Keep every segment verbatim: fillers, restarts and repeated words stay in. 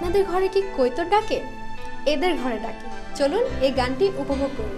আপনাদের ঘরে কি কৈতর ডাকে? এদের ঘরে ডাকে। চলুন এই গানটি উপভোগ করি।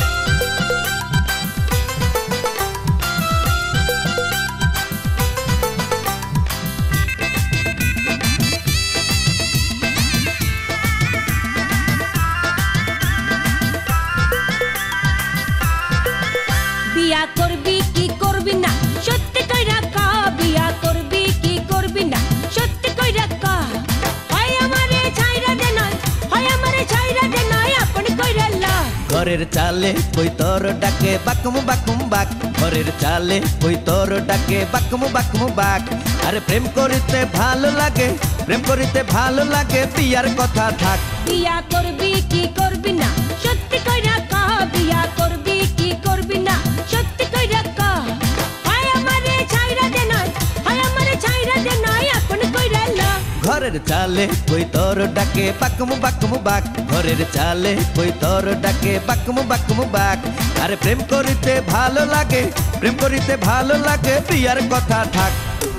বিয়া করবি কি করবি না সত্যি কইরা ক, বিয়া করবি কি করবি না সত্যি কইরা ক। হয় আমারে ছাইরা দে নয়, হয় আমারে ছাইরা দে নয়, আপন কইরা ল। ঘরের চালে কই তোর ডাকে বাকুম বাকুম বাক, ঘরের চালে কই তোর ডাকে বাকুম বাকুম বাক। আরে প্রেম করিতে ভালো লাগে, প্রেম করিতে ভালো লাগে, বিয়ার কথা থাক। বিয়া করবি কি করবি না সত্যি কইরা ক, বিয়া করবি কি করবি না সত্যি কইরা ক। হয় আমারে ছাইরা দে নয়, হয় আমারে ছাইরা দে নয়, আপন কইরা ল। ঘরের চালে কই তোর ডাকে বাকুম বাকুম বাক, ঘরের চালে কই তোর ডাকে বাকুম বাকুম বাক। আরে প্রেম করিতে ভালো লাগে, প্রেম করিতে ভালো লাগে, বিয়ার কথা থাক।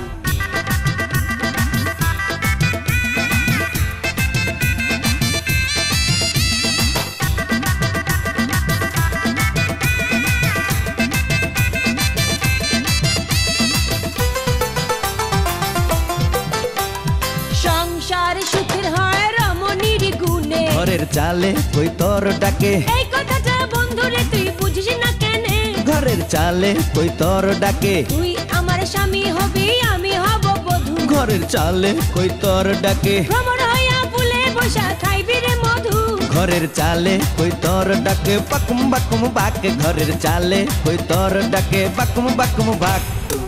সংসার সুখের হয় রমণীর গুণে, ঘরের চালে কই তোর ডাকে, এই কথাটা বন্ধুরে তুই বুঝিস না কেনে। ঘরের চালে কই তোর ডাকে, তুই আমার স্বামী হবি আমি হব বধূ, ঘরের চালে কই তোর ডাকে, ভ্রমর হইয়া ফুলে বসা খাইবি রে মধু। ঘরের চালে কই তোর ডাকে বাকুম বাকুম বাক, ঘরের চালে কই তোর ডাকে বাকুম বাকুম বাক।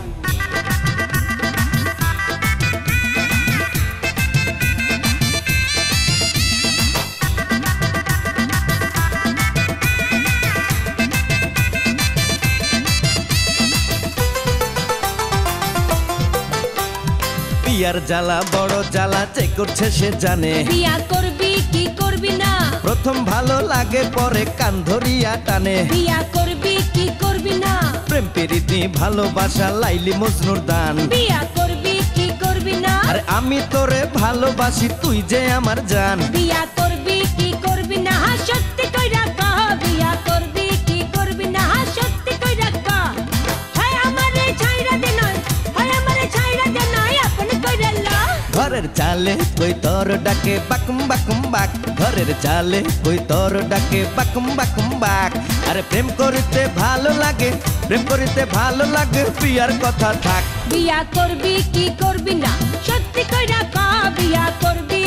বিয়ার জ্বালা বড় জ্বালা, যে করছে সে জানে। বিয়া করবি কি করবি না, প্রথম ভালো লাগে পরে কান ধরিয়া টানে। বিয়া করবি কি করবি না, প্রেম প্রীতি ভালোবাসা লাইলি মজনুর দান। বিয়া করবি কি করবি না, আরে আমি তোরে ভালোবাসি তুই যে আমার জান। বিয়া করবি কি করবি না সত্যি কইরা ক, বিয়া করবি কি করবি না সত্যি কইরা ক। হয় আমারে ছাইরা দে নয়, হয় আমারে ছাইরা দে নয়, আপন কইরা ল। ঘরের চালে কই তোর ডাকে বাকুম বাকুম বাক, ঘরের চালে কই তোর ডাকে বাকুম বাকুম বাক। আরে প্রেম করিতে ভালো লাগে, প্রেম করিতে ভালো লাগে, বিয়ার কথা থাক। বিয়া করবি কি করবি না সত্যি কইরা ক, বিয়া করবি